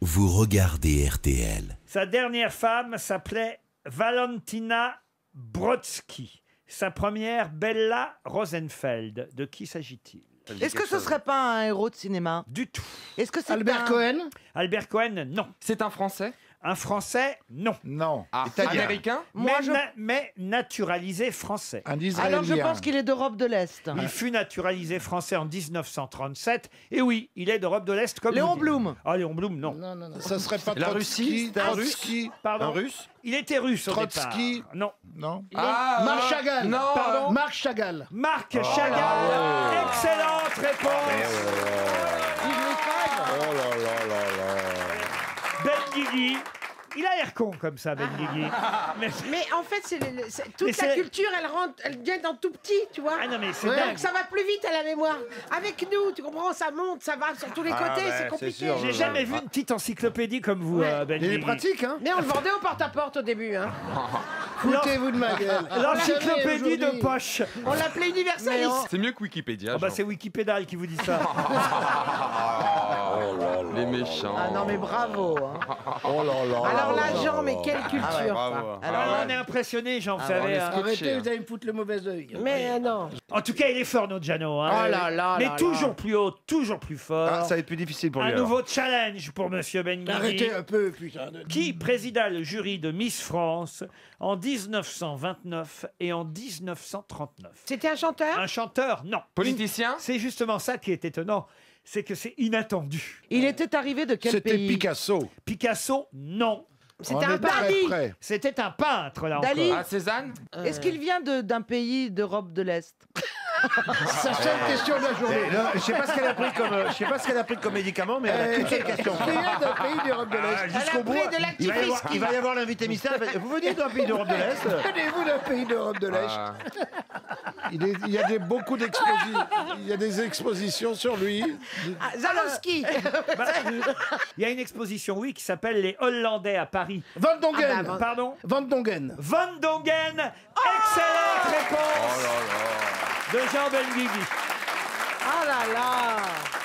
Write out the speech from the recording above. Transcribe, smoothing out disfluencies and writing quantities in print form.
Vous regardez RTL. Sa dernière femme s'appelait Valentina Brodsky. Sa première, Bella Rosenfeld. De qui s'agit-il? Est-ce que ce serait pas un héros de cinéma? Du tout. Est-ce que c'est Albert Cohen? Albert Cohen, non. C'est un Français? Un Français, non. Non. Ah, Italien. américain? Mais naturalisé français. Un Israélien. Alors je pense qu'il est d'Europe de l'Est. Il fut naturalisé français en 1937. Et oui, il est d'Europe de l'Est comme Léon vous dites. Blum. Ah, Léon Blum, non. Non, non, non. Ça serait pas La Trotsky, Russie, c'était un Trotsky. Pardon. Un russe? Il était russe au Trotsky. départ. Non. Non. Marc Chagall. Non. Pardon. Marc Chagall. Marc Chagall. Excellente réponse. Oh là là là là. Benguigui. Il a l'air con comme ça, Benguigui. Mais en fait, toute Mais la c'est- culture, elle vient dans tout petit, tu vois. Ah non, mais c'est Donc dingue. ça va plus vite à la mémoire. Avec nous, tu comprends, ça monte, ça va sur tous les côtés, c'est compliqué. J'ai jamais vu une petite encyclopédie comme vous, Ouais. Benguigui. Il est pratique, hein? Mais on le vendait au porte-à-porte au début. Hein. Foutez-vous de ma gueule. L'encyclopédie de poche. On l'appelait Universalis. C'est mieux que Wikipédia. Ah bah genre. c'est Wikipédia qui vous dit ça. Les méchants. Ah non mais bravo. Hein. Oh là là. Alors là, Jean, mais quelle culture. Bravo. Alors on est impressionné, Jean, vous on savez. est hein. Arrêtez, vous allez me foutre le mauvais œil. Mais non. En tout cas, il est fort, notre Jeannot. Hein. Oh là là Mais là toujours là. plus haut, toujours plus fort. Ah, ça va être plus difficile pour lui. Un alors. nouveau challenge pour Monsieur Benguigui. Arrêtez un peu, putain. Qui présida le jury de Miss France en 1929 et en 1939? C'était un chanteur? Un chanteur, non. Politicien? C'est justement ça qui est étonnant. C'est que c'est inattendu. Il était arrivé de quel C'était pays? Picasso. Picasso, non. C'était On un est très Dali. près. C'était un peintre, là Dali. encore. Ah, Cézanne? Est-ce qu'il vient d'un pays d'Europe de l'Est? Sa seule question de la journée. Je sais pas ce qu'elle a pris comme, je sais pas ce qu'elle a pris comme médicament, mais elle a qu'une seule question. Qui vient d'un pays d'Europe de l'Est? Jusqu'au bout, pris de il va y avoir l'invité mystère. Vous venez d'un pays d'Europe de l'Est? Venez-vous d'un pays d'Europe de l'Est? Ah. Il y a beaucoup d'expositions. Il y a des expositions sur lui. Ah, Zalowski. Il y a une exposition, oui, qui s'appelle Les Hollandais à Paris. Van Dongen. Pardon? Van Dongen. Van Dongen. Excellente réponse de Jean Benguigui. Oh là là.